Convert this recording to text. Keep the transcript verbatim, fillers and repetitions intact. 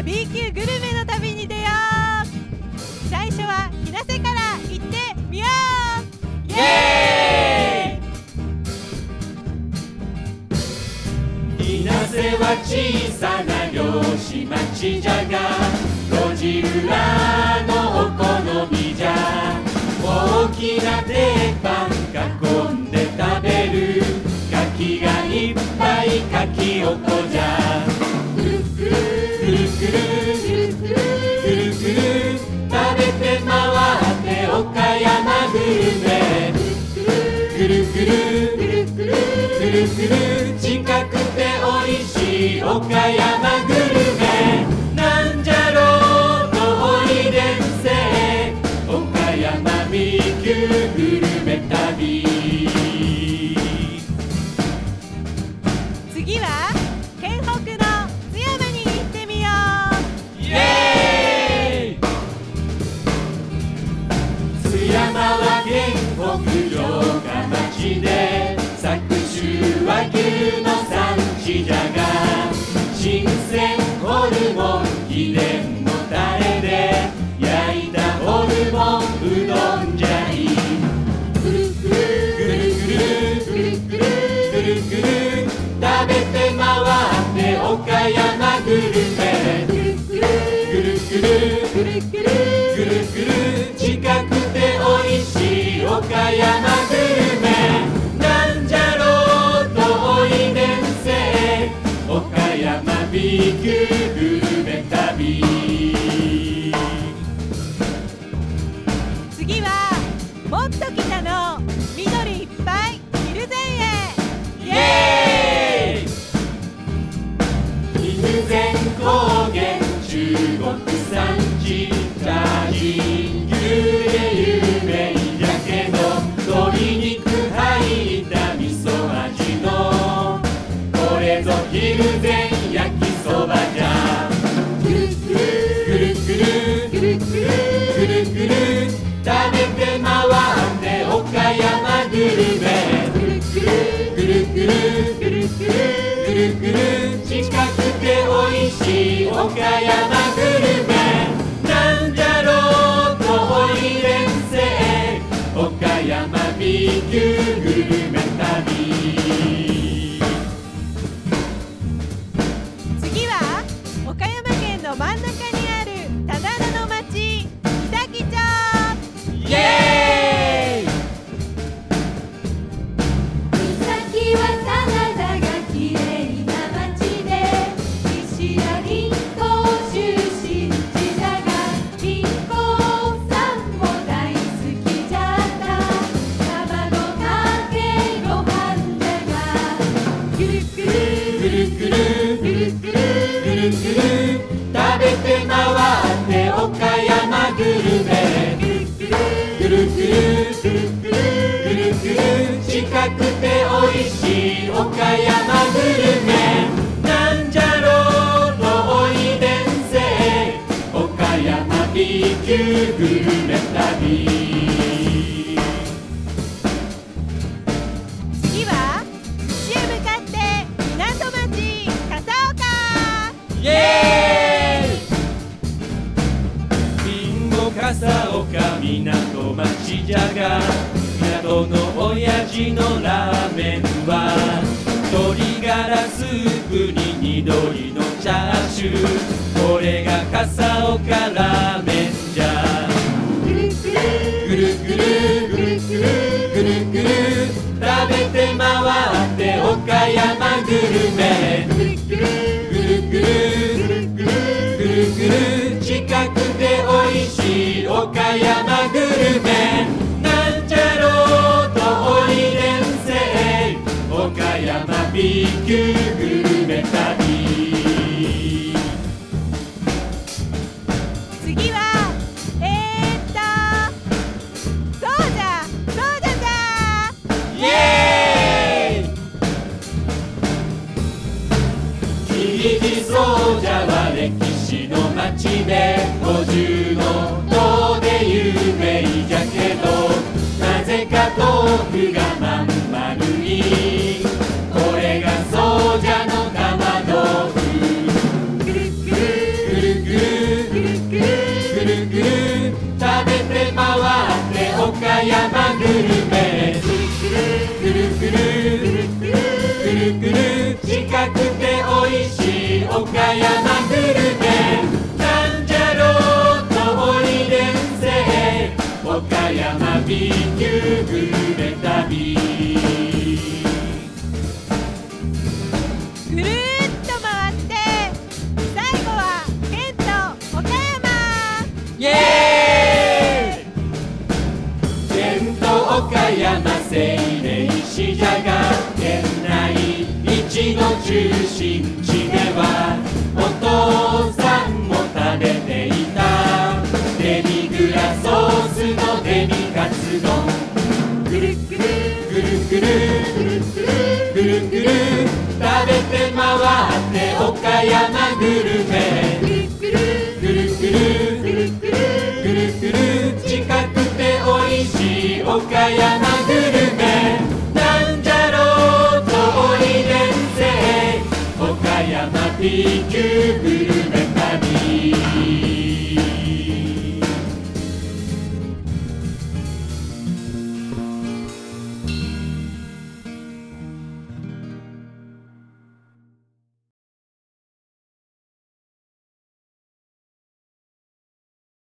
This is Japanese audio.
B 級グルメの旅に出よう。最初は日生から行ってみよう。イエーイ。日生は小さな漁師町じゃが、路地裏のお好みじゃ。大きな鉄板囲んで食べる、牡蠣がいっぱいかきおこじゃ。くるくるくるくるくるくる、食べて回って岡山グルメ。くるくるくるくるくるくる、近くておいしい岡山グルメ。なんじゃろうとおいでんせ、岡山 B 級グルメ旅。 次は県北の津山に行ってみよう。 イエーイ。津山は県北城下町で、佐久州和牛の産地じゃが、新鮮ホルモン秘伝のタレで焼いたホルモンうどんじゃい。くるくるくるくるくるくるくるくる、食べて回って岡山グルメ。くるくるくるくるくるくるくる、近くておいしい岡山グルメ。なんじゃろうとおいでんせ、岡山 B 級グルメ旅。 次はもっと北の緑いっぱい蒜山へ。 イエーイ。蒜山高原中国産地、チャージン牛で有名じゃけど、鶏肉入った味噌味の、これぞ蒜山焼きそばじゃ。くるくるくるくるくるくるくるくる、食べて回って岡山グルメ。くるくるくるくるくるくるくるくる、近くておいしい岡山グルメ。なんじゃろうとおいでんせ、岡山 B 級グルメ旅。 次は岡山県の真ん中にある棚田の町三崎町。 イエーイ。 三崎は棚田がきれいな町で、石やりんご出身地だが、りんごさんも大好きじゃった。卵かけご飯じゃが、くるくるくるくるくるくるくるくる、食べて回って岡山グルメ。くるくるくるくるくるくる、近くておいしい岡山グルメ。なんじゃろうとおいでんせ、岡山 B 級グルメ旅。 次は西へ向かって港町笠岡。 イエーイ。りんご笠岡港町じゃが、港の親父のラーメンは、鶏ガラスープに緑のチャーシュー、これが笠岡ラーメンじゃ。くるくるくるくるくるくるくるくる、食べて回って岡山グルメ。くるくるくるくるくるくるくるくる、近くておいしい岡山グルメ。なんじゃろうとおいでんせ、岡山 B 級グルメ旅。 次はえー、っとそうじゃそうじゃじゃ。 イエーイ。響きそうじゃは歴史の町で、五重の塔で有名じゃけど、なぜか豆腐がまん丸い、これがそうじゃの玉豆腐。くるくるくるくる中心地ではお父さんも食べていたデミグラソースのデミカツ丼ぐるぐるぐるぐるぐるぐるぐる食べて回って岡山グルメぐるぐるぐるぐるぐるぐるぐる近くておいしい岡山グルメなんじゃろうとおいでんせ岡山 B 級グルメ